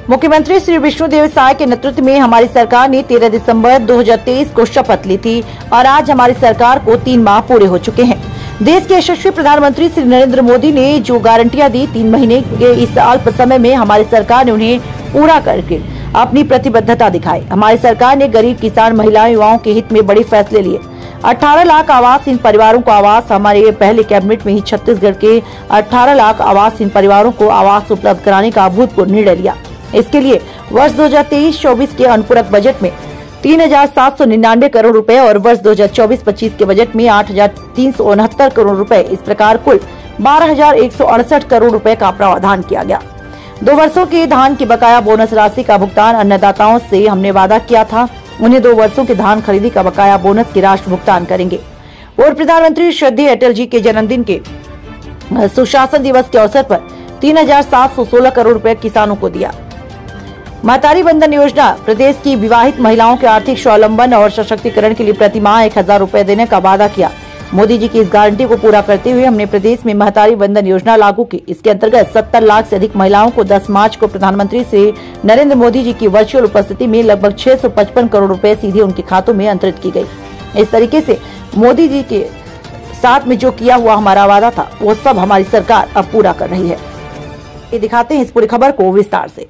मुख्यमंत्री श्री विष्णुदेव साय के नेतृत्व में हमारी सरकार ने 13 दिसंबर 2023 को शपथ ली थी और आज हमारी सरकार को 3 माह पूरे हो चुके हैं। देश के यशस्वी प्रधानमंत्री श्री नरेंद्र मोदी ने जो गारंटियां दी, 3 महीने के इस अल्प समय में हमारी सरकार ने उन्हें पूरा करके अपनी प्रतिबद्धता दिखाई। हमारी सरकार ने गरीब, किसान, महिलाओं, युवाओं के हित में बड़े फैसले लिए। 18 लाख आवासहीन परिवारों को आवास। हमारे पहले कैबिनेट में ही छत्तीसगढ़ के 18 लाख आवासहीन परिवारों को आवास उपलब्ध कराने का अभूतपूर्व निर्णय लिया। इसके लिए वर्ष 2023-24 के अनुपूरक बजट में 3,799 करोड़ रुपए और वर्ष 2024-25 के बजट में 8,369 करोड़ रुपए, इस प्रकार कुल 12,168 करोड़ रुपए का प्रावधान किया गया। 2 वर्षों के धान की बकाया बोनस राशि का भुगतान अन्नदाताओं से हमने वादा किया था, उन्हें 2 वर्षों के धान खरीदी का बकाया बोनस की राशि भुगतान करेंगे। और प्रधानमंत्री श्रद्धेय अटल जी के जन्मदिन के सुशासन दिवस के अवसर पर 3,716 करोड़ रुपए किसानों को दिया। महतारी बंधन योजना, प्रदेश की विवाहित महिलाओं के आर्थिक स्वावलंबन और सशक्तिकरण के लिए प्रति माह 1,000 रुपए देने का वादा किया। मोदी जी की इस गारंटी को पूरा करते हुए हमने प्रदेश में महतारी बंधन योजना लागू की। इसके अंतर्गत 70 लाख से अधिक महिलाओं को 10 मार्च को प्रधानमंत्री श्री नरेंद्र मोदी जी की वर्चुअल उपस्थिति में लगभग 655 करोड़ रुपए सीधे उनके खातों में अंतरित की गई। इस तरीके से मोदी जी के साथ में जो किया हुआ हमारा वादा था, वो सब हमारी सरकार अब पूरा कर रही है। ये दिखाते हैं इस पूरी खबर को विस्तार से।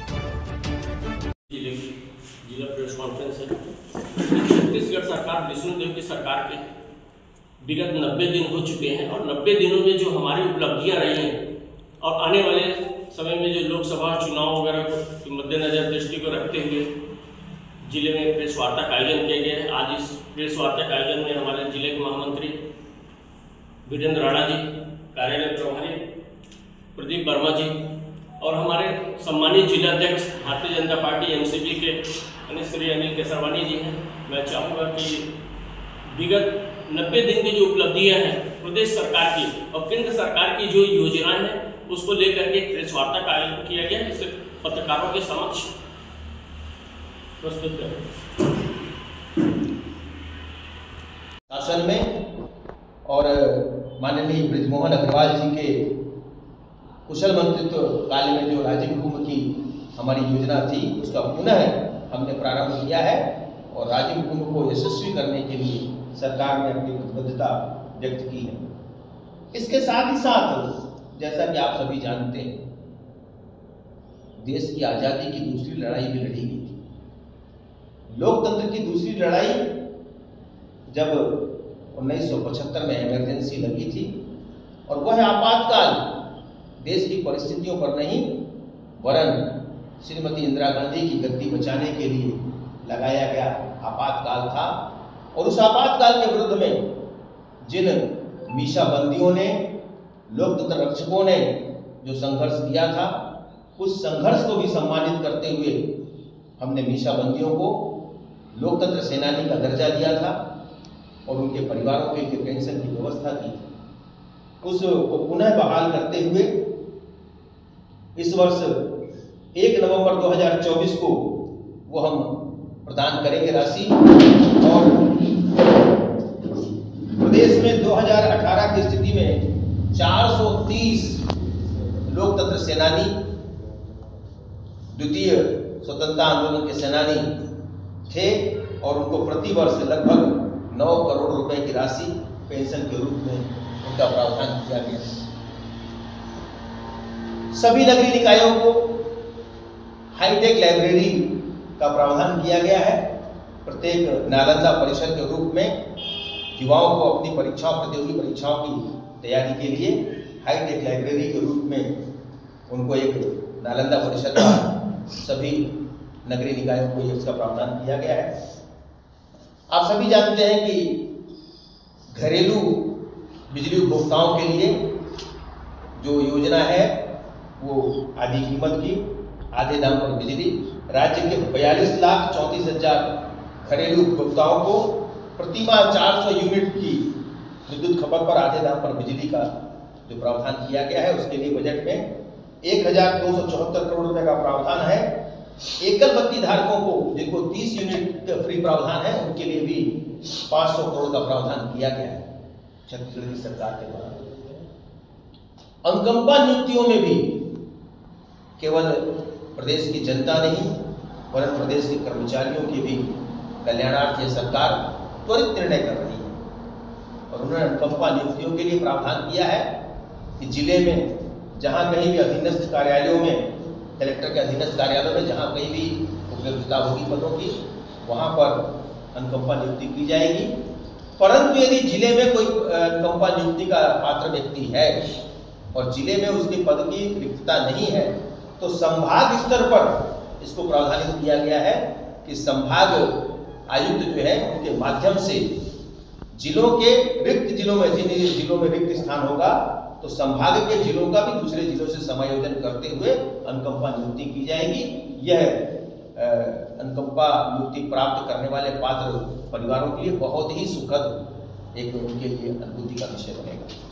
जिला प्रेस कॉन्फ्रेंस है। छत्तीसगढ़ सरकार, विष्णुदेव की सरकार के विगत 90 दिन हो चुके हैं और 90 दिनों में जो हमारी उपलब्धियां रही हैं और आने वाले समय में जो लोकसभा चुनाव वगैरह के मद्देनजर दृष्टि को रखते हुए जिले में प्रेस वार्ता का आयोजन किया गया है। आज इस प्रेस वार्ता के आयोजन में हमारे जिले के महामंत्री वीरेंद्र राणा जी, कार्यालय प्रभारी प्रदीप वर्मा जी और हमारे सम्मानित जिलाध्यक्ष भारतीय जनता पार्टी एमसीपी के श्री अनिल केसरवानी जी हैं। मैं चाहूँगा कि विगत 90 दिन की जो उपलब्धियां हैं प्रदेश सरकार की और केंद्र सरकार की जो योजनाएं हैं उसको लेकर के प्रेस वार्ता का आयोजन किया गया, जिसे पत्रकारों के समक्ष प्रस्तुत करें। शासन में और माननीय बृजमोहन अग्रवाल जी के कुशल मंत्रित्व काल में जो राजीव कुंभ की हमारी योजना थी, उसका पुनः हमने प्रारंभ किया है और राजीव कुंभ को यशस्वी करने के लिए सरकार ने अपनी प्रतिबद्धता व्यक्त की है। इसके साथ ही साथ जैसा कि आप सभी जानते हैं, देश की आज़ादी की दूसरी लड़ाई भी लड़ी गई थी। लोकतंत्र की दूसरी लड़ाई जब 1975 में इमरजेंसी लगी थी और वह आपातकाल देश की परिस्थितियों पर नहीं वरन श्रीमती इंदिरा गांधी की गद्दी बचाने के लिए लगाया गया आपातकाल था। और उस आपातकाल के विरुद्ध में जिन मीसाबंदियों ने, लोकतंत्र रक्षकों ने जो संघर्ष किया था, उस संघर्ष को भी सम्मानित करते हुए हमने मीसाबंदियों को लोकतंत्र सेनानी का दर्जा दिया था और उनके परिवारों के लिए पेंशन की व्यवस्था की थी। उसको पुनः बहाल करते हुए इस वर्ष 1 नवंबर 2024 को वो हम प्रदान करेंगे राशि। और प्रदेश में 2018 की स्थिति में 430 लोकतंत्र सेनानी, द्वितीय स्वतंत्रता आंदोलन के सेनानी थे और उनको प्रति वर्ष लगभग 9 करोड़ रुपए की राशि पेंशन के रूप में उनका प्रावधान किया गया। सभी नगरीय निकायों को हाईटेक लाइब्रेरी का प्रावधान किया गया है। प्रत्येक नालंदा परिसर के रूप में युवाओं को अपनी परीक्षाओं, प्रतियोगी परीक्षाओं की तैयारी के लिए हाईटेक लाइब्रेरी के रूप में उनको एक नालंदा परिसर का सभी नगरीय निकायों को इसका प्रावधान किया गया है। आप सभी जानते हैं कि घरेलू बिजली उपभोक्ताओं के लिए जो योजना है वो आधी कीमत की आधे दाम पर बिजली, राज्य के 42,34,000 घरेलू उपभोक्ताओं को प्रति माह 400 यूनिट की विद्युत खपत पर आधे दाम पर बिजली का जो प्रावधान किया गया है, उसके लिए बजट में 1,274 करोड़ रुपए का प्रावधान है। एकल बत्ती धारकों को जिनको 30 यूनिट फ्री प्रावधान है, उनके लिए भी 500 करोड़ का प्रावधान किया गया है छत्तीसगढ़ की सरकार के द्वारा। अनुकंपा नियुक्तियों में भी केवल प्रदेश की जनता नहीं वरन प्रदेश के कर्मचारियों के भी कल्याणार्थ यह सरकार त्वरित निर्णय कर रही है। और उन्होंने अनुकंपा नियुक्तियों के लिए प्रावधान किया है कि जिले में जहां कहीं भी अधीनस्थ कार्यालयों में, कलेक्टर के अधीनस्थ कार्यालयों में जहां कहीं भी उपलब्धता होगी पदों की, वहां पर अनुकंपा नियुक्ति की जाएगी। परंतु यदि जिले में कोई अनुकंपा नियुक्ति का पात्र व्यक्ति है और जिले में उसके पद की रिक्तता नहीं है, तो संभाग स्तर पर इसको प्रावधानित किया गया है कि संभाग आयुक्त जो है उनके माध्यम से जिलों के रिक्त जिलों में, जिन जिलों में रिक्त स्थान होगा तो संभाग के जिलों का भी दूसरे जिलों से समायोजन करते हुए अनुकंपा नियुक्ति की जाएगी। यह अनुकंपा नियुक्ति प्राप्त करने वाले पात्र परिवारों के लिए बहुत ही सुखद एक उनके लिए अनुभूति का विषय बनेगा।